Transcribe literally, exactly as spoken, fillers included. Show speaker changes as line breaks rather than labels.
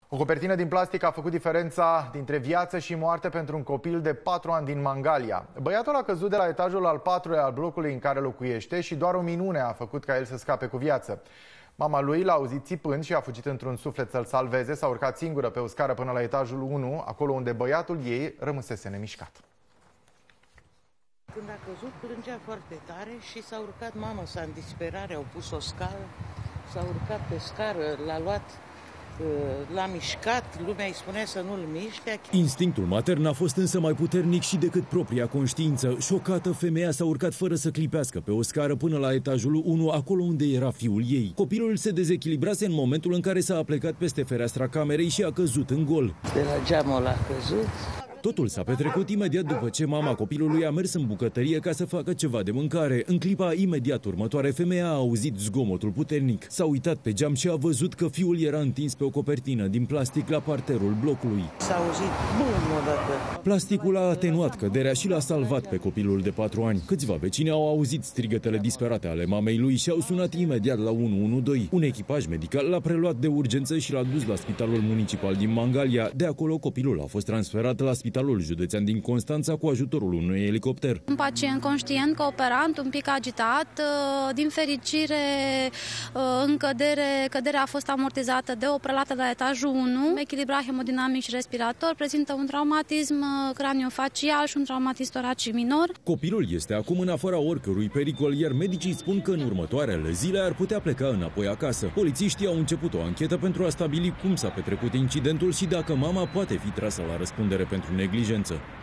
O copertină din plastic a făcut diferența dintre viață și moarte pentru un copil de patru ani din Mangalia. Băiatul a căzut de la etajul al patrulea al blocului în care locuiește și doar o minune a făcut ca el să scape cu viață. Mama lui l-a auzit țipând și a fugit într-un suflet să-l salveze. S-a urcat singură pe o scară până la etajul unu, acolo unde băiatul ei rămăsese nemișcat.
Când a căzut, plângea foarte tare și s-a urcat mama sa în disperare, au pus o scară, s-a urcat pe scară, l-a luat, l-a mișcat, lumea îi spunea să nu-l miște.
Instinctul matern a fost însă mai puternic și decât propria conștiință. Șocată, femeia s-a urcat fără să clipească pe o scară până la etajul unu, acolo unde era fiul ei. Copilul se dezechilibrase în momentul în care s-a aplecat peste fereastra camerei și a căzut în gol.
De la geamul ăla a căzut.
Totul s-a petrecut imediat după ce mama copilului a mers în bucătărie ca să facă ceva de mâncare. În clipa imediat următoare, femeia a auzit zgomotul puternic. S-a uitat pe geam și a văzut că fiul era întins pe o copertină din plastic la parterul blocului.
S-a auzit bum odată.
Plasticul a atenuat căderea și l-a salvat pe copilul de patru ani. Câțiva vecini au auzit strigătele disperate ale mamei lui și au sunat imediat la unu unu doi. Un echipaj medical l-a preluat de urgență și l-a dus la spitalul municipal din Mangalia. De acolo copilul a fost transferat la spitalul Spitalul Județean din Constanța cu ajutorul unui elicopter.
Un pacient conștient, cooperant, un pic agitat. Din fericire, în cădere, căderea a fost amortizată de o prelată la etajul unu, echilibrat hemodinamic și respirator, prezintă un traumatism craniofacial și un traumatism toracic minor.
Copilul este acum în afara oricărui pericol, iar medicii spun că în următoarele zile ar putea pleca înapoi acasă. Polițiștii au început o anchetă pentru a stabili cum s-a petrecut incidentul și dacă mama poate fi trasă la răspundere pentru neglijență.